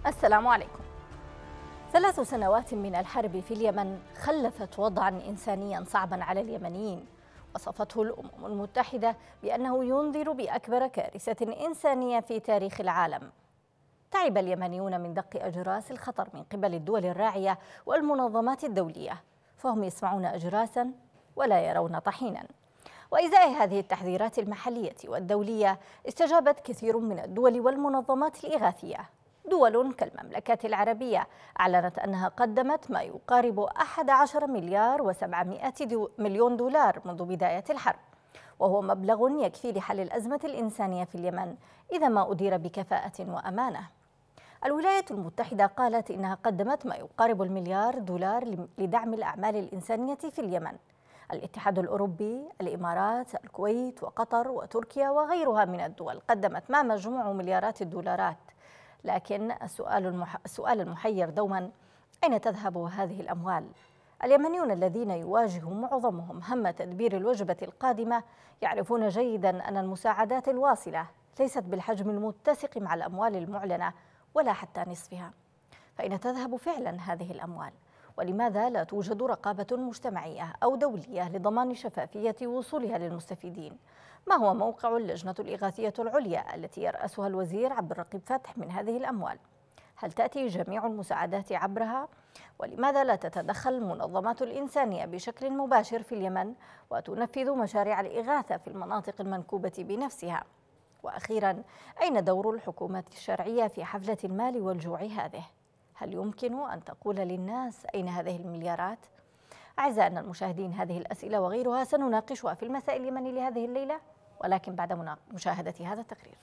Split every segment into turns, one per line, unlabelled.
السلام عليكم. 3 سنوات من الحرب في اليمن خلفت وضعا إنسانيا صعبا على اليمنيين، وصفته الأمم المتحدة بأنه ينذر بأكبر كارثة إنسانية في تاريخ العالم. تعب اليمنيون من دق أجراس الخطر من قبل الدول الراعية والمنظمات الدولية، فهم يسمعون أجراسا ولا يرون طحينا. وإزاء هذه التحذيرات المحلية والدولية استجابت كثير من الدول والمنظمات الإغاثية. دول كالمملكة العربية أعلنت أنها قدمت ما يقارب 11 مليار و700 مليون دولار منذ بداية الحرب، وهو مبلغ يكفي لحل الأزمة الإنسانية في اليمن إذا ما أدير بكفاءة وأمانة. الولايات المتحدة قالت إنها قدمت ما يقارب المليار دولار لدعم الأعمال الإنسانية في اليمن. الاتحاد الأوروبي، الإمارات، الكويت وقطر وتركيا وغيرها من الدول قدمت ما مجموع مليارات الدولارات. لكن السؤال المحير دوما: أين تذهب هذه الأموال؟ اليمنيون الذين يواجه معظمهم هم تدبير الوجبة القادمة يعرفون جيدا أن المساعدات الواصلة ليست بالحجم المتسق مع الأموال المعلنة ولا حتى نصفها. فأين تذهب فعلا هذه الأموال؟ ولماذا لا توجد رقابة مجتمعية أو دولية لضمان شفافية وصولها للمستفيدين؟ ما هو موقع اللجنة الإغاثية العليا التي يرأسها الوزير عبد الرقيب فتح من هذه الأموال؟ هل تأتي جميع المساعدات عبرها؟ ولماذا لا تتدخل المنظمات الإنسانية بشكل مباشر في اليمن وتنفذ مشاريع الإغاثة في المناطق المنكوبة بنفسها؟ وأخيرا، أين دور الحكومات الشرعية في حفلة المال والجوع هذه؟ هل يمكن أن تقول للناس أين هذه المليارات؟ أعزائنا المشاهدين، هذه الأسئلة وغيرها سنناقشها في المساء اليمني لهذه الليلة، ولكن بعد مشاهدة هذا التقرير.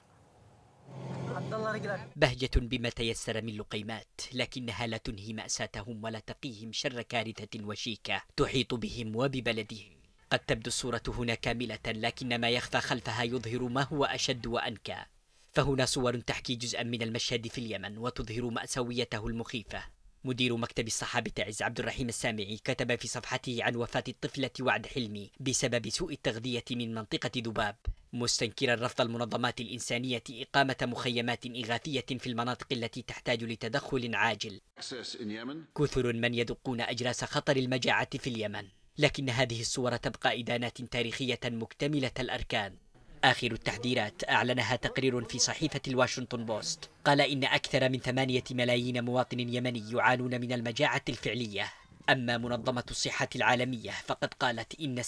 بهجة بما تيسر من لقيمات، لكنها لا تنهي مأساتهم ولا تقيهم شر كارثة وشيكة تحيط بهم وببلدهم. قد تبدو الصورة هنا كاملة، لكن ما يخفى خلفها يظهر ما هو أشد وأنكى. فهنا صور تحكي جزءا من المشهد في اليمن وتظهر مأساويته المخيفة. مدير مكتب الصحابة عز عبد الرحيم السامعي كتب في صفحته عن وفاة الطفلة وعد حلمي بسبب سوء التغذية من منطقة ذباب، مستنكرا رفض المنظمات الإنسانية إقامة مخيمات إغاثية في المناطق التي تحتاج لتدخل عاجل. كثر من يدقون أجراس خطر المجاعة في اليمن، لكن هذه الصور تبقى إدانات تاريخية مكتملة الأركان. آخر التحذيرات أعلنها تقرير في صحيفة الواشنطن بوست قال إن أكثر من 8 ملايين مواطن يمني يعانون من المجاعة الفعلية. أما منظمة الصحة العالمية فقد قالت إن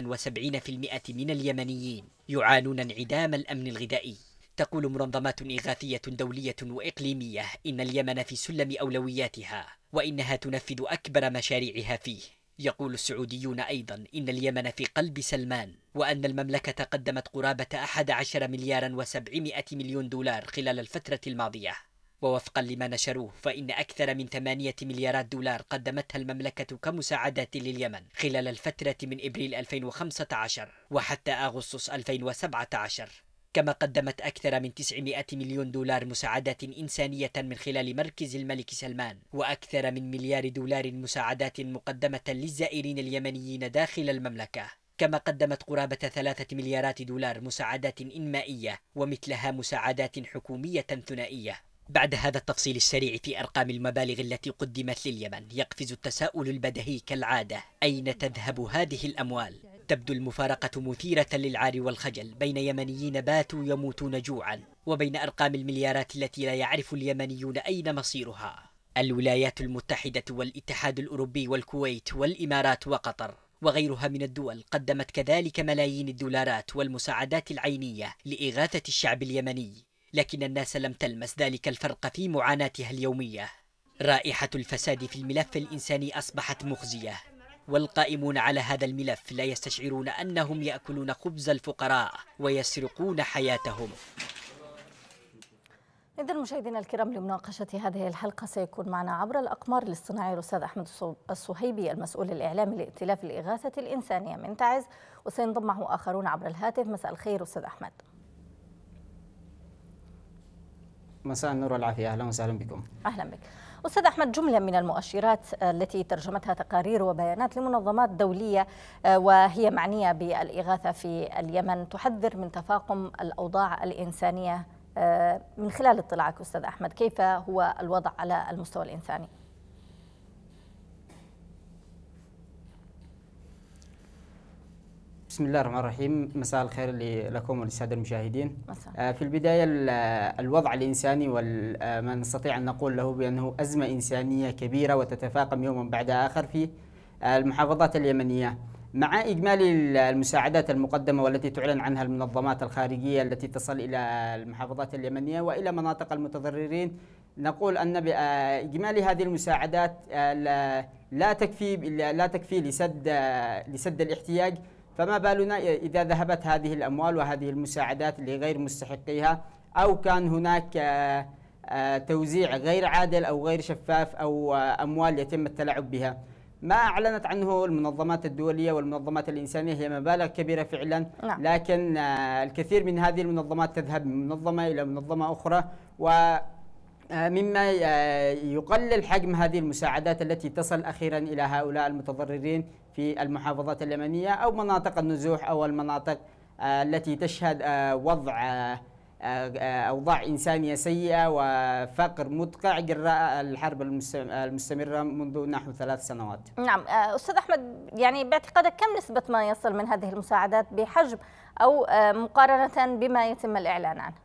76% من اليمنيين يعانون انعدام الأمن الغذائي. تقول منظمات إغاثية دولية وإقليمية إن اليمن في سلم أولوياتها، وإنها تنفذ أكبر مشاريعها فيه. يقول السعوديون أيضا إن اليمن في قلب سلمان، وأن المملكة قدمت قرابة 11 مليار و700 مليون دولار خلال الفترة الماضية. ووفقا لما نشروه فإن أكثر من 8 مليارات دولار قدمتها المملكة كمساعدات لليمن خلال الفترة من إبريل 2015 وحتى أغسطس 2017. كما قدمت أكثر من 900 مليون دولار مساعدات إنسانية من خلال مركز الملك سلمان، وأكثر من مليار دولار مساعدات مقدمة للزائرين اليمنيين داخل المملكة. كما قدمت قرابة 3 مليارات دولار مساعدات إنمائية، ومثلها مساعدات حكومية ثنائية. بعد هذا التفصيل السريع في أرقام المبالغ التي قدمت لليمن، يقفز التساؤل البديهي كالعادة: أين تذهب هذه الأموال؟ تبدو المفارقة مثيرة للعار والخجل بين يمنيين باتوا يموتون جوعا، وبين أرقام المليارات التي لا يعرف اليمنيون أين مصيرها. الولايات المتحدة والاتحاد الأوروبي والكويت والإمارات وقطر وغيرها من الدول قدمت كذلك ملايين الدولارات والمساعدات العينية لإغاثة الشعب اليمني، لكن الناس لم تلمس ذلك الفرق في معاناتها اليومية. رائحة الفساد في الملف الإنساني أصبحت مخزية، والقائمون على هذا الملف لا يستشعرون أنهم يأكلون خبز الفقراء ويسرقون حياتهم.
إذن مشاهدينا الكرام، لمناقشة هذه الحلقة سيكون معنا عبر الأقمار الاصطناعي الأستاذ أحمد الصهيبي المسؤول الإعلامي لائتلاف الإغاثة الإنسانية من تعز، وسينضم معه آخرون عبر الهاتف. مساء الخير أستاذ أحمد.
مساء النور والعافية، أهلا وسهلا بكم.
أهلا بك أستاذ أحمد. جملة من المؤشرات التي ترجمتها تقارير وبيانات لمنظمات دولية وهي معنية بالإغاثة في اليمن تحذر من تفاقم الأوضاع الإنسانية من خلال اطلاعك أستاذ أحمد، كيف هو الوضع على المستوى الإنساني؟
بسم الله الرحمن الرحيم. مساء الخير لكم وللسادة المشاهدين. في البداية الوضع الإنساني وما نستطيع أن نقول له بأنه أزمة إنسانية كبيرة وتتفاقم يوما بعد آخر في المحافظات اليمنية، مع إجمالي المساعدات المقدمة والتي تعلن عنها المنظمات الخارجية التي تصل إلى المحافظات اليمنية وإلى مناطق المتضررين. نقول أن إجمالي هذه المساعدات لا تكفي لسد الاحتياج، فما بالنا إذا ذهبت هذه الأموال وهذه المساعدات لغير مستحقيها، أو كان هناك توزيع غير عادل أو غير شفاف، أو أموال يتم التلاعب بها. ما أعلنت عنه المنظمات الدولية والمنظمات الإنسانية هي مبالغ كبيرة فعلا، لكن الكثير من هذه المنظمات تذهب من منظمة إلى منظمة أخرى، ومما يقلل حجم هذه المساعدات التي تصل أخيرا إلى هؤلاء المتضررين في المحافظات اليمنية أو مناطق النزوح أو المناطق التي تشهد أوضاع إنسانية سيئة وفقر مدقع جراء الحرب المستمرة منذ نحو 3 سنوات.
نعم أستاذ أحمد، يعني باعتقادك كم نسبة ما يصل من هذه المساعدات بحجم أو مقارنة بما يتم الإعلان عنه؟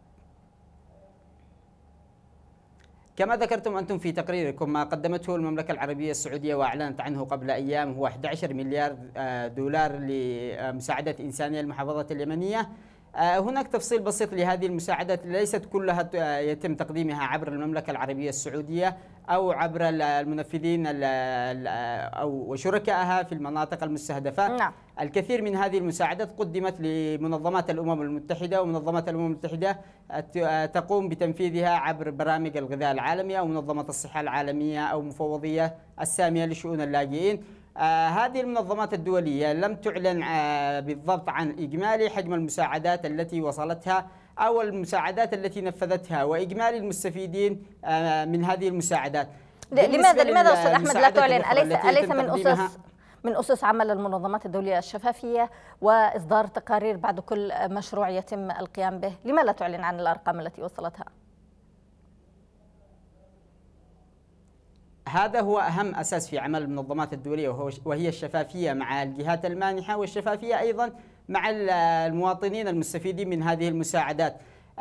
كما ذكرتم أنتم في تقريركم، ما قدمته المملكة العربية السعودية وأعلنت عنه قبل أيام هو 11 مليار دولار لمساعدة إنسانية للمحافظات اليمنية. هناك تفصيل بسيط لهذه المساعدات، ليست كلها يتم تقديمها عبر المملكة العربية السعودية أو عبر المنفذين أو شركائها في المناطق المستهدفة.
نعم.
الكثير من هذه المساعدات قدمت لمنظمات الأمم المتحدة، ومنظمات الأمم المتحدة تقوم بتنفيذها عبر برامج الغذاء العالمية أو منظمة الصحة العالمية أو مفوضية السامية لشؤون اللاجئين. هذه المنظمات الدولية لم تعلن بالضبط عن إجمالي حجم المساعدات التي وصلتها أو المساعدات التي نفذتها وإجمالي المستفيدين من هذه المساعدات.
لماذا أستاذ أحمد لا تعلن؟ أليس من أسس عمل المنظمات الدولية الشفافية وإصدار تقارير بعد كل مشروع يتم القيام به؟ لما لا تعلن عن الأرقام التي وصلتها؟
هذا هو أهم أساس في عمل المنظمات الدولية، وهي الشفافية مع الجهات المانحة، والشفافية أيضا مع المواطنين المستفيدين من هذه المساعدات.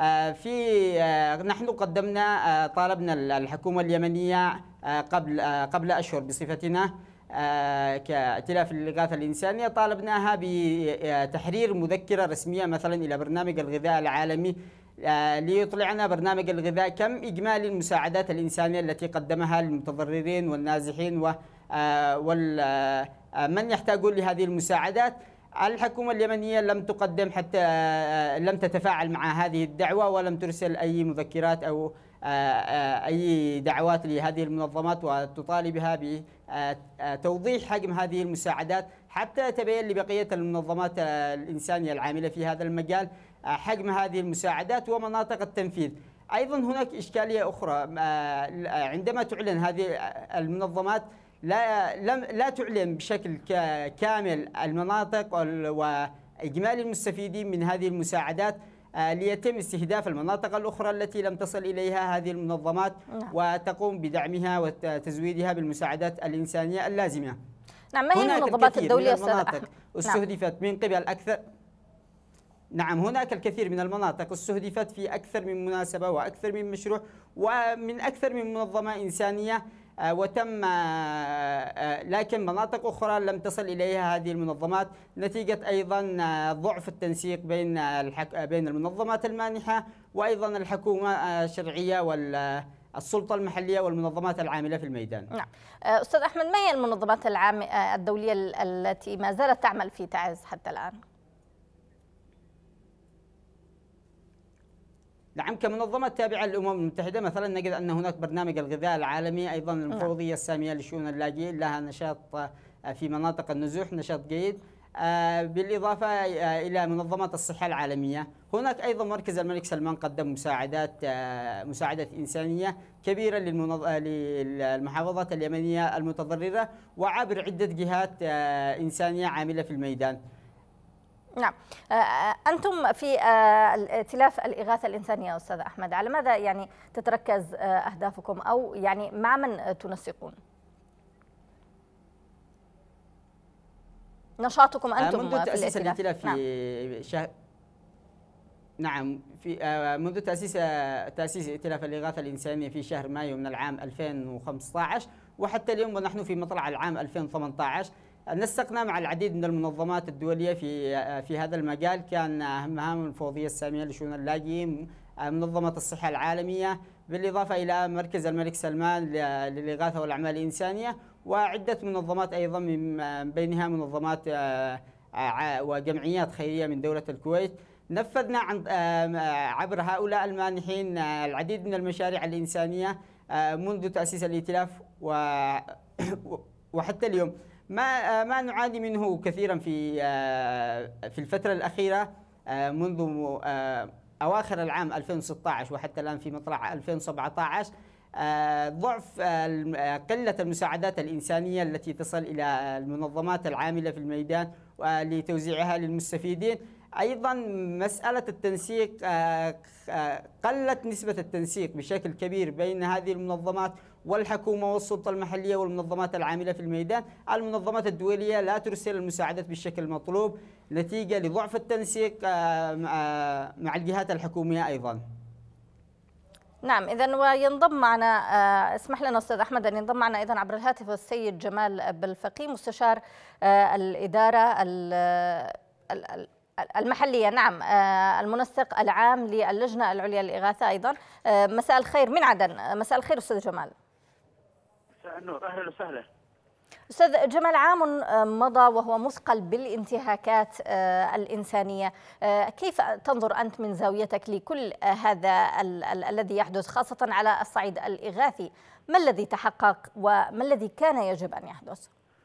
نحن طالبنا الحكومة اليمنية قبل أشهر بصفتنا كائتلاف الإغاثة الإنسانية، طالبناها بتحرير مذكرة رسمية مثلا إلى برنامج الغذاء العالمي ليطلعنا برنامج الغذاء كم إجمالي المساعدات الإنسانية التي قدمها للمتضررين والنازحين ومن يحتاجون لهذه المساعدات. الحكومة اليمنية لم تقدم حتى لم تتفاعل مع هذه الدعوة، ولم ترسل أي مذكرات أو أي دعوات لهذه المنظمات وتطالبها بتوضيح حجم هذه المساعدات حتى يتبين لبقية المنظمات الإنسانية العاملة في هذا المجال حجم هذه المساعدات ومناطق التنفيذ. أيضا هناك إشكالية أخرى، عندما تعلن هذه المنظمات لا تعلن بشكل كامل المناطق وإجمالي المستفيدين من هذه المساعدات ليتم استهداف المناطق الأخرى التي لم تصل إليها هذه المنظمات وتقوم بدعمها وتزويدها بالمساعدات الإنسانية اللازمة.
نعم، ما هي المنظمات الدولية
استهدفت من قبل أكثر؟ نعم، هناك الكثير من المناطق استهدفت في أكثر من مناسبة وأكثر من مشروع ومن أكثر من منظمة إنسانية، وتم لكن مناطق أخرى لم تصل إليها هذه المنظمات نتيجة أيضا ضعف التنسيق بين المنظمات المانحة وأيضا الحكومة الشرعية والسلطة المحلية والمنظمات العاملة في الميدان.
نعم. أستاذ أحمد، ما هي المنظمات الدولية التي ما زالت تعمل في تعز حتى الآن؟
نعم، كمنظمات تابعة للأمم المتحدة مثلا نجد أن هناك برنامج الغذاء العالمي، أيضا المفوضية السامية لشؤون اللاجئين لها نشاط في مناطق النزوح، نشاط جيد، بالإضافة إلى منظمات الصحة العالمية. هناك أيضا مركز الملك سلمان قدم مساعدات إنسانية كبيرة للمحافظات اليمنية المتضررة وعبر عدة جهات إنسانية عاملة في الميدان.
نعم. أنتم في ائتلاف الإغاثة الإنسانية أستاذ أحمد، على ماذا يعني تتركز أهدافكم، أو يعني مع من تنسقون؟ نشاطكم أنتم
منذ
في
تأسيس
الائتلاف.
الائتلاف
نعم.
في شهر، نعم، في منذ تأسيس ائتلاف الإغاثة الإنسانية في شهر مايو من العام 2015 وحتى اليوم ونحن في مطلع العام 2018 نسقنا مع العديد من المنظمات الدولية في هذا المجال. كان أهمها المفوضية السامية لشؤون اللاجئين، منظمة الصحة العالمية، بالإضافة إلى مركز الملك سلمان للإغاثة والأعمال الإنسانية، وعدة منظمات أيضا من بينها منظمات وجمعيات خيرية من دولة الكويت. نفذنا عبر هؤلاء المانحين العديد من المشاريع الإنسانية منذ تأسيس الائتلاف وحتى اليوم. ما نعاني منه كثيرا في الفترة الأخيرة، منذ أواخر العام 2016 وحتى الآن في مطلع 2017، ضعف قلة المساعدات الإنسانية التي تصل إلى المنظمات العاملة في الميدان لتوزيعها للمستفيدين. أيضا مسألة التنسيق، قلت نسبة التنسيق بشكل كبير بين هذه المنظمات والحكومة والسلطة المحلية والمنظمات العاملة في الميدان. المنظمات الدولية لا ترسل المساعدات بالشكل المطلوب نتيجة لضعف التنسيق مع الجهات الحكومية أيضا.
نعم، إذن وينضم معنا، اسمح لنا أستاذ أحمد أن ينضم معنا أيضا عبر الهاتف السيد جمال بالفقي، مستشار الإدارة المحلية، نعم، المنسق العام للجنة العليا للإغاثة أيضا. مساء الخير من عدن. مساء الخير أستاذ جمال.
مساء النور، أهلا وسهلا.
أستاذ جمال، عام مضى وهو مثقل بالانتهاكات الإنسانية، كيف تنظر أنت من زاويتك لكل هذا الذي يحدث خاصة على الصعيد الإغاثي؟ ما الذي تحقق وما الذي كان يجب أن يحدث؟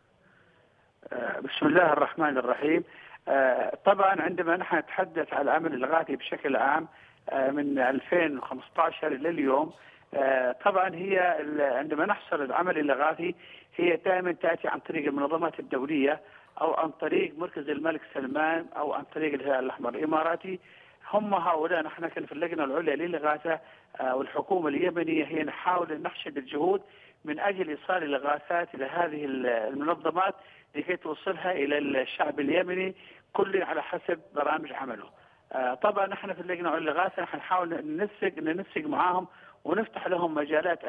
بسم الله الرحمن الرحيم. طبعا عندما نحن نتحدث عن العمل الإغاثي بشكل عام من 2015 إلى اليوم، طبعا هي عندما نحصل العمل الإغاثي هي دائما تأتي عن طريق المنظمات الدولية أو عن طريق مركز الملك سلمان أو عن طريق الهلال الأحمر الإماراتي. هم هؤلاء نحن في اللجنة العليا للإغاثة والحكومة اليمنية هي نحاول أن نحشد الجهود من أجل إيصال الإغاثات إلى هذه المنظمات لكي توصلها إلى الشعب اليمني كل على حسب برامج عمله. طبعا نحن في اللجنة العليا للإغاثة نحن نحاول ننسق معهم ونفتح لهم مجالات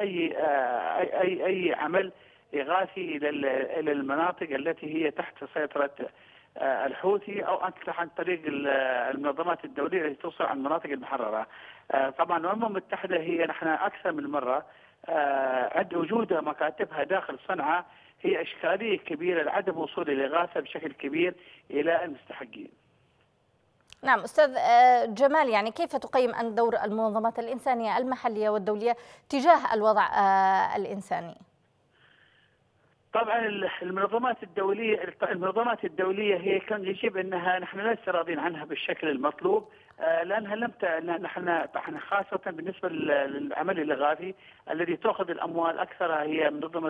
أي عمل إغاثي إلى المناطق التي هي تحت سيطرة الحوثي أو عن طريق المنظمات الدولية التي توصل عن المناطق المحررة. طبعا الأمم المتحدة هي نحن أكثر من مرة عند وجودها مكاتبها داخل صنعاء هي إشكالية كبيرة لعدم وصول الإغاثة بشكل كبير إلى المستحقين.
نعم أستاذ جمال، يعني كيف تقيم أن دور المنظمات الإنسانية المحلية والدولية تجاه الوضع الإنساني؟
طبعا المنظمات الدولية هي كان يجب أنها نحن لسه راضين عنها بالشكل المطلوب، لأنها نحن خاصة بالنسبة للعمل الإغاثي الذي تأخذ الأموال أكثرها هي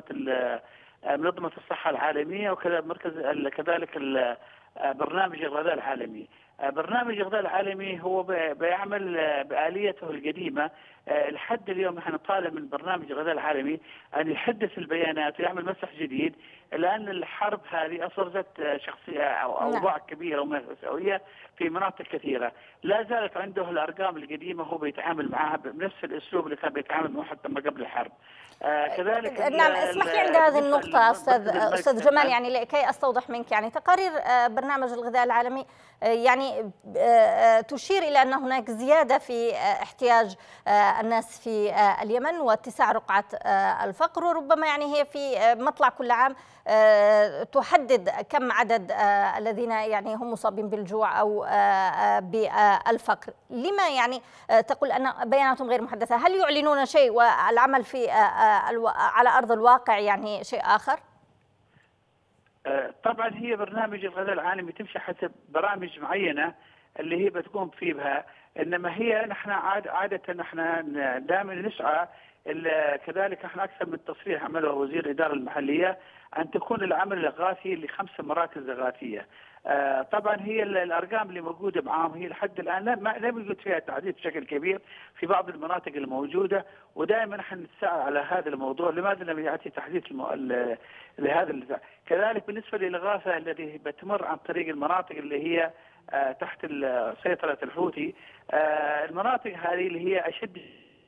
منظمة الصحة العالمية وكذلك برنامج الغذاء العالمي. برنامج الغذاء العالمي هو بيعمل بآليته القديمة. لحد اليوم نحن نطالب من برنامج الغذاء العالمي أن يحدث البيانات ويعمل مسح جديد، لأن الحرب هذه أفرزت شخصية أو أوضاع كبيرة ومأساوية في مناطق كثيرة. لا زالت عنده الأرقام القديمة هو بيتعامل معها بنفس الأسلوب اللي كان بيتعامل معه حتى ما قبل الحرب. كذلك
نعم، اسمح لي عند هذه النقطة أستاذ جمال، يعني لكي أستوضح منك، يعني تقارير برنامج الغذاء العالمي يعني تشير إلى أن هناك زيادة في احتياج الناس في اليمن واتساع رقعة الفقر، وربما يعني هي في مطلع كل عام تحدد كم عدد الذين يعني هم مصابين بالجوع أو بالفقر. لما يعني تقول أن بياناتهم غير محدثة؟ هل يعلنون شيء والعمل في على أرض الواقع يعني شيء آخر؟
طبعا هي برنامج الغذاء العالمي تمشي حسب برامج معينة اللي هي بتقوم فيه بها، إنما هي نحن عادة نحن دائما نسعى كذلك نحن أكثر من تصريح عمله وزير الإدارة المحلية أن تكون العمل الإغاثي ل5 مراكز إغاثية. طبعا هي الارقام اللي موجوده معاهم هي لحد الان لم يوجد فيها تعديل بشكل كبير في بعض المناطق الموجوده، ودائما نحن نتساءل على هذا الموضوع لماذا لم ياتي تحديث لهذا. كذلك بالنسبه للاغاثه التي بتمر عن طريق المناطق اللي هي تحت سيطره الحوثي، المناطق هذه اللي هي اشد.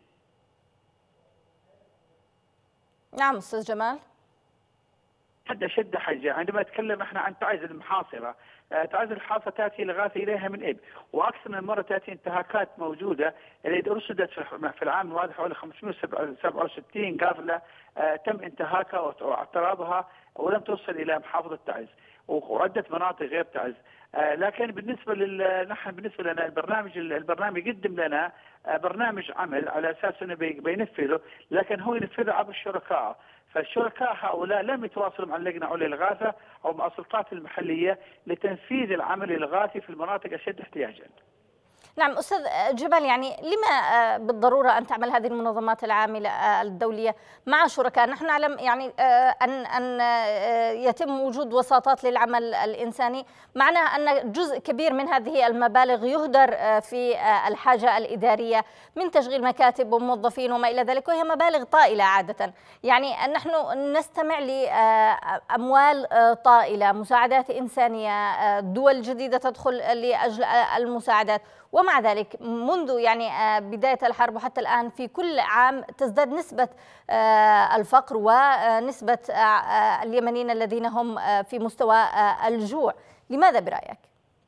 نعم استاذ جمال.
أشد حاجة عندما نتكلم احنا عن تعز المحاصرة، تعز المحاصرة تأتي الإغاثة إليها من إب، وأكثر من مرة تأتي انتهاكات موجودة اللي أرصدت في العام الماضي حوالي 567 قافلة تم انتهاكها واعتراضها ولم توصل إلى محافظة تعز وعدة مناطق غير تعز. لكن نحن بالنسبة لنا البرنامج يقدم لنا برنامج عمل على أساس أنه بينفذه، لكن هو ينفذه عبر الشركاء. فالشركاء هؤلاء لم يتواصلوا مع اللجنة العليا للإغاثة أو مع السلطات المحلية لتنفيذ العمل الإغاثي في المناطق أشد احتياجا.
نعم أستاذ جبال، يعني لما بالضرورة أن تعمل هذه المنظمات العاملة الدولية مع شركاء؟ نحن نعلم يعني أن يتم وجود وساطات للعمل الإنساني، معناه أن جزء كبير من هذه المبالغ يهدر في الحاجة الإدارية من تشغيل مكاتب وموظفين وما إلى ذلك، وهي مبالغ طائلة عادة. يعني نحن نستمع لأموال طائلة، مساعدات إنسانية، دول جديدة تدخل لأجل المساعدات، ومع ذلك منذ يعني بداية الحرب وحتى الآن في كل عام تزداد نسبة الفقر ونسبة اليمنيين الذين هم في مستوى الجوع. لماذا برأيك؟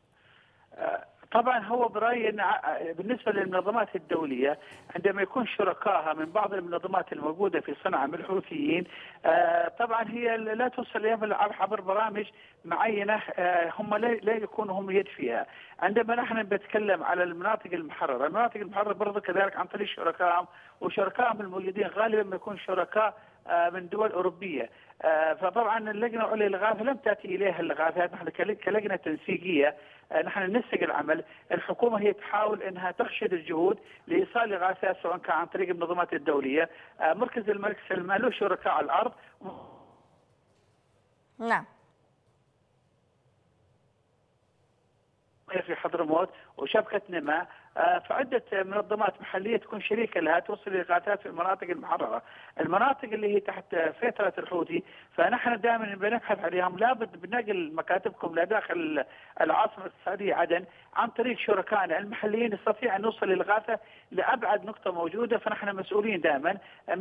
طبعا هو برأيي أن بالنسبة للمنظمات الدولية عندما يكون شركائها من بعض المنظمات الموجودة في صنعاء من الحوثيين، طبعا هي لا توصل إليهم عبر برامج معينة هم لا يكونوا هم يد فيها. عندما نحن بنتكلم على المناطق المحررة برضه كذلك عن طريق شركائهم، وشركائهم الموجودين غالبا يكون شركاء من دول أوروبية. فطبعا اللجنة العليا للإغاثة لم تأتي إليها الإغاثات. نحن كلجنة تنسيقية نحن ننسق العمل. الحكومة هي تحاول أنها ترشد الجهود لإيصال الإغاثات سواء كان عن طريق المنظمات الدولية. مركز الملك سلمان له شركاء على الأرض.
نعم.
في حضرموت وشبكة نما، فعدة منظمات محلية تكون شريكة لها توصل الإغاثات في المناطق المحررة. المناطق اللي هي تحت سيطرة الحوثي فنحن دائما بنبحث عليهم، لابد بنقل مكاتبكم لداخل العاصمة الاقتصادية عدن عن طريق شركائنا المحليين نستطيع أن نوصل الإغاثة لأبعد نقطة موجودة. فنحن مسؤولين دائما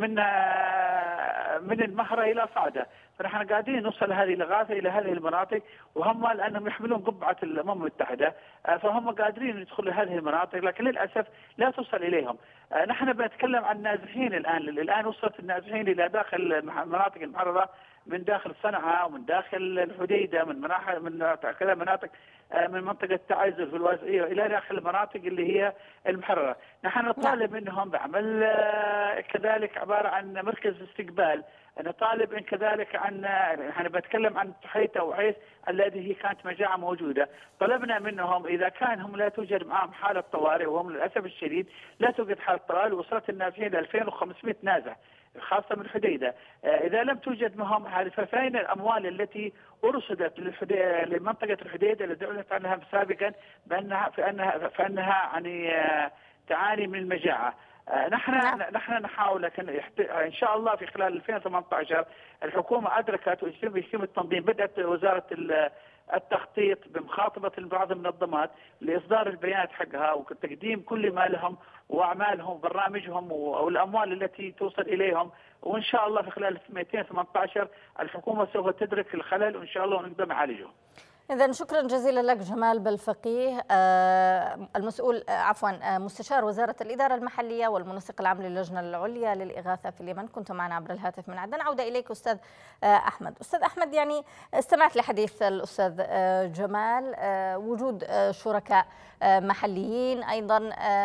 من المهرة إلى صعدة، فنحن قاعدين نوصل هذه الإغاثة إلى هذه المناطق، وهم لأنهم يحملون قبعة الأمم المتحدة فهم قادرين يدخلوا هذه المناطق، لكن للأسف لا توصل إليهم. نحن بنتكلم عن النازحين الآن وصلت النازحين إلى داخل المناطق المحررة من داخل صنعاء ومن داخل الحديدة من كذا مناطق من منطقة تعز في الوازعية إلى داخل المناطق اللي هي المحررة. نحن نطالب منهم بعمل كذلك عبارة عن مركز استقبال، نطالب إن كذلك عن نحن بتكلم عن تحيته وعيس الذي هي كانت مجاعة موجودة. طلبنا منهم إذا كان هم لا توجد معهم حالة طوارئ، وهم للأسف الشديد لا توجد حالة طوارئ، وصلت النازحين ل 2500 نازح خاصة من الحديدة. إذا لم توجد معهم هذه ففين الأموال التي أرصدت لمنطقة الحديدة التي أعلنت عنها سابقا فأنها يعني تعاني من المجاعة. نحن نحاول، لكن ان شاء الله في خلال 2018 الحكومه ادركت ويتم التنظيم. بدات وزاره التخطيط بمخاطبه بعض المنظمات لاصدار البيانات حقها وتقديم كل ما لهم واعمالهم وبرامجهم والاموال التي توصل اليهم، وان شاء الله في خلال 2018 الحكومه سوف تدرك الخلل وان شاء الله ونقدر نعالجه.
إذن شكرا جزيلا لك جمال بالفقيه، المسؤول مستشار وزارة الإدارة المحلية والمنسق العام للجنة العليا للإغاثة في اليمن. كنت معنا عبر الهاتف من عدن. عودة إليك أستاذ أحمد. أستاذ أحمد، يعني استمعت لحديث الأستاذ جمال، وجود شركاء محليين، أيضا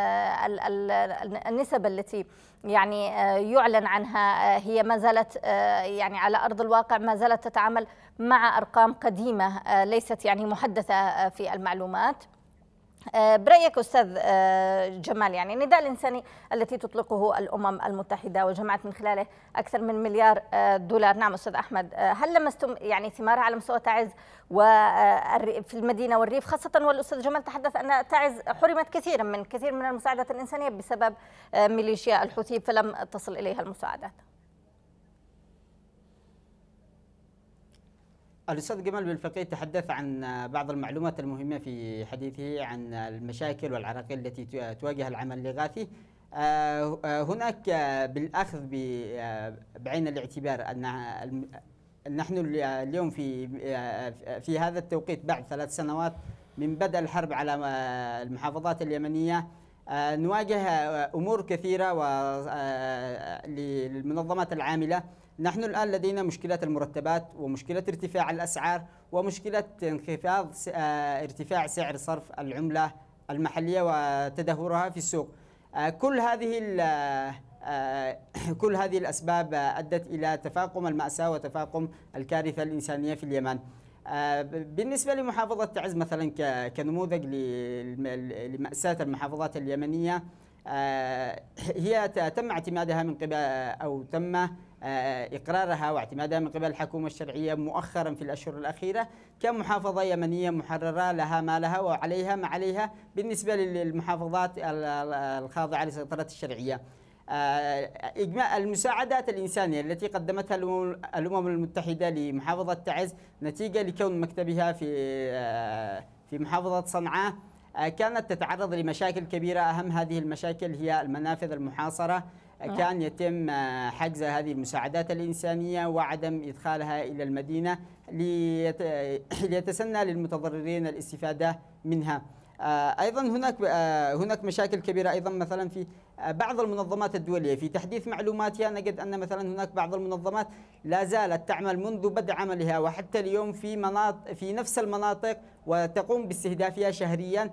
النسب التي يعني يعلن عنها هي ما زالت يعني على أرض الواقع ما زالت تتعامل مع أرقام قديمة ليست يعني محدثة في المعلومات. برأيك أستاذ جمال، يعني النداء الإنساني التي تطلقه الأمم المتحدة وجمعت من خلاله أكثر من مليار دولار، نعم أستاذ أحمد، هل لمستم يعني ثمارها على مستوى تعز وفي المدينة والريف خاصة؟ والأستاذ جمال تحدث أن تعز حرمت كثير من المساعدات الإنسانية بسبب ميليشيا الحوثي فلم تصل إليها المساعدات.
الأستاذ جمال بالفقيه تحدث عن بعض المعلومات المهمة في حديثه عن المشاكل والعراقيل التي تواجه العمل الإغاثي. هناك بالأخذ بعين الاعتبار أن نحن اليوم في هذا التوقيت بعد 3 سنوات من بدء الحرب على المحافظات اليمنية نواجه أمور كثيرة للمنظمات العاملة. نحن الآن لدينا مشكلة المرتبات ومشكلة ارتفاع الأسعار ومشكلة ارتفاع سعر صرف العملة المحلية وتدهورها في السوق. كل هذه الأسباب أدت إلى تفاقم المأساة وتفاقم الكارثة الإنسانية في اليمن. بالنسبة لمحافظة تعز مثلا كنموذج لمأساة المحافظات اليمنية، هي تم اعتمادها من قبل أو تم إقرارها واعتمادها من قبل الحكومة الشرعية مؤخرا في الأشهر الأخيرة كمحافظة يمنية محررة، لها ما لها وعليها ما عليها بالنسبة للمحافظات الخاضعة لسيطرة الشرعية. المساعدات الإنسانية التي قدمتها الأمم المتحدة لمحافظة تعز نتيجة لكون مكتبها في محافظة صنعاء كانت تتعرض لمشاكل كبيرة. أهم هذه المشاكل هي المنافذ المحاصرة. كان يتم حجز هذه المساعدات الإنسانية وعدم إدخالها إلى المدينة ليتسنى للمتضررين الاستفادة منها. أيضا هناك مشاكل كبيرة أيضا مثلا في بعض المنظمات الدولية. في تحديث معلوماتها نجد أن مثلا هناك بعض المنظمات لا زالت تعمل منذ بدء عملها وحتى اليوم في نفس المناطق وتقوم باستهدافها شهريا.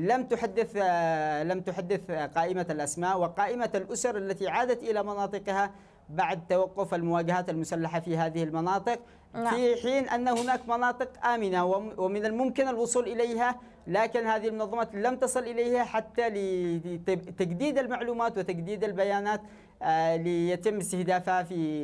لم تحدث قائمة الأسماء وقائمة الأسر التي عادت إلى مناطقها بعد توقف المواجهات المسلحة في هذه المناطق، في حين أن هناك مناطق آمنة ومن الممكن الوصول إليها، لكن هذه المنظمات لم تصل إليها حتى لتجديد المعلومات وتجديد البيانات ليتم استهدافها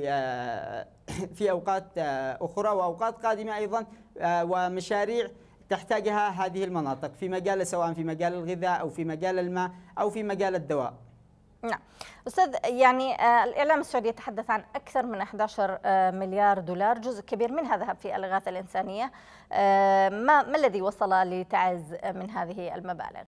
في أوقات أخرى وأوقات قادمة أيضا، ومشاريع تحتاجها هذه المناطق في مجال سواء في مجال الغذاء أو في مجال الماء أو في مجال الدواء.
نعم أستاذ، يعني الإعلام السعودي يتحدث عن أكثر من 11 مليار دولار، جزء كبير منها ذهب في الإغاثة الإنسانية. ما الذي وصل لتعز من هذه المبالغ؟